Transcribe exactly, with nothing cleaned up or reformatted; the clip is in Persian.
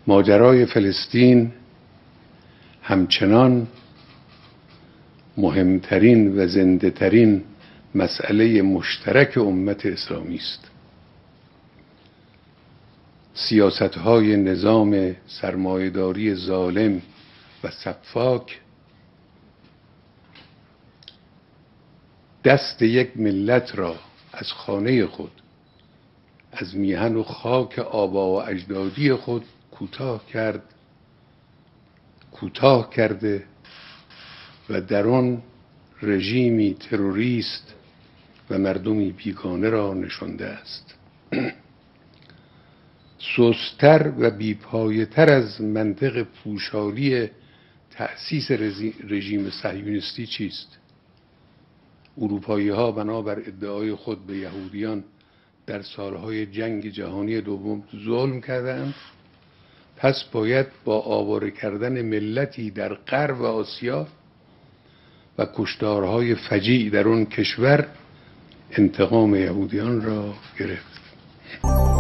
ماجرای فلسطین همچنان مهمترین و زنده ترین مسئله مشترک امت اسلامی است. سیاست‌های نظام سرمایه‌داری ظالم و سفاک دست یک ملت را از خانه خود، از میهن و خاک آبا و اجدادی خود کوتاه کرد کوتاه کرده و در آن رژیمی تروریست و مردمی بیگانه را نشانده است. سست‌تر و بی‌پایه‌تر از منطق پوشالی تأسیس رژیم صهیونیستی چیست؟ اروپایی‌ها بنابر ادعای خود به یهودیان در سالهای جنگ جهانی دوم ظلم کردند، پس باید با آواره کردن ملتی در غرب و آسیا و کشتارهای فجیع در آن کشور انتقام یهودیان را گرفت.